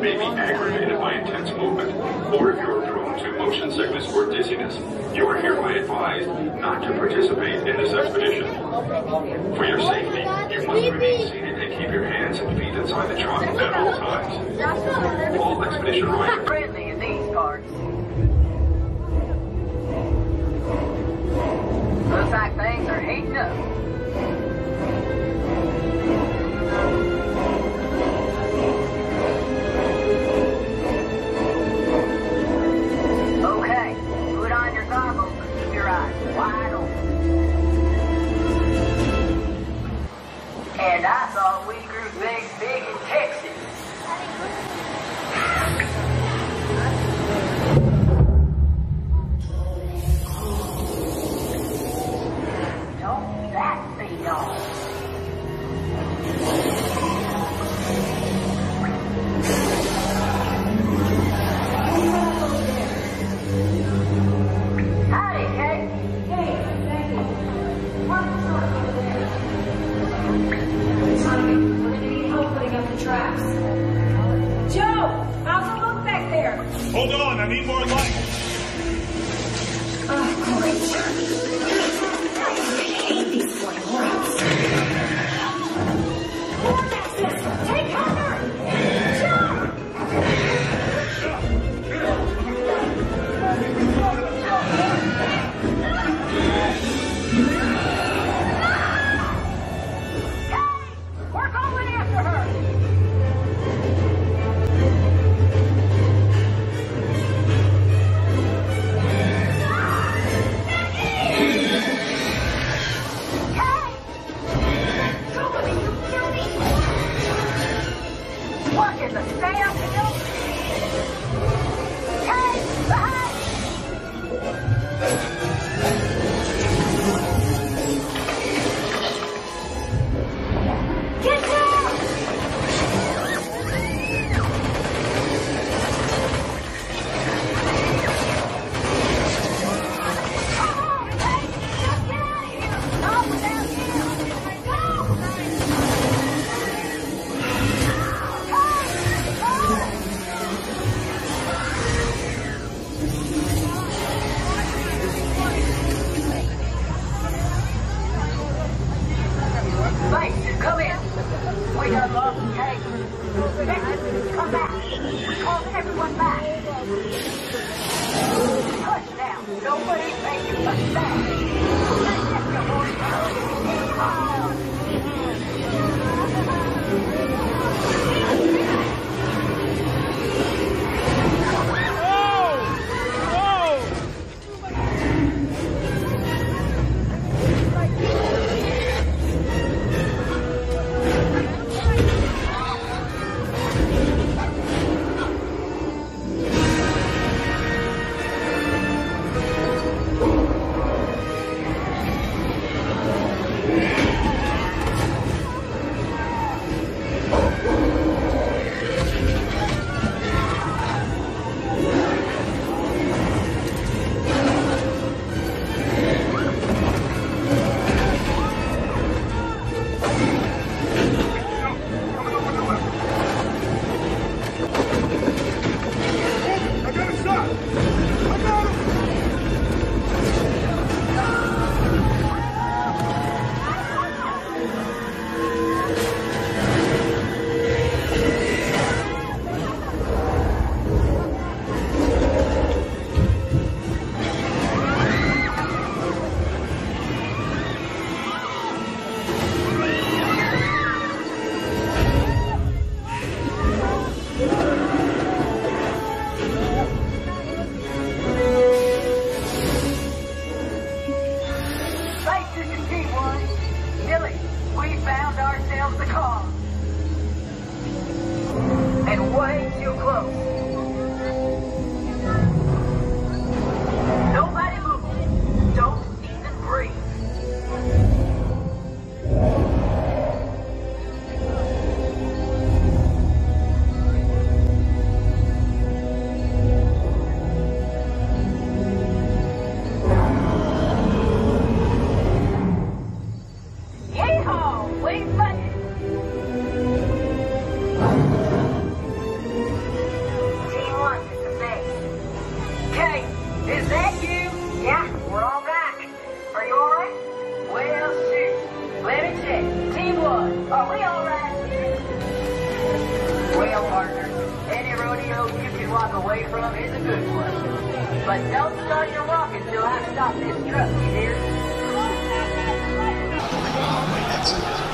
may be aggravated by intense movement, or if you're prone to motion sickness or dizziness, you are hereby advised not to participate in this expedition. For your safety, you must remain seated and keep your hands and feet inside the truck at all times. All expedition riders... Friendly in these parts. Looks like things are heating up. Okay, put on your goggles and keep your eyes wide open. And I thought we grew things big in Texas. Don't that be all? Howdy, Kate. Hey, thank you. Mark's not over there. Tommy, we're gonna need help putting up the traps. Joe, how's it look back there? Hold on, I need more light. Oh, great. I hate these flying rats. Take cover! Joe! We're going after her! What in the damn hell? Hey, behind! Get down! Come on, hey! Just get out of here! Not without you! Go! Mate, come in. We done lost Kate. Vic, come back. Call everyone back. Hush now. Nobody make a sound. Let's get your on. Are we all right? Well, partner, any rodeo you can walk away from is a good one. But don't start your walk until I stop this truck, you hear?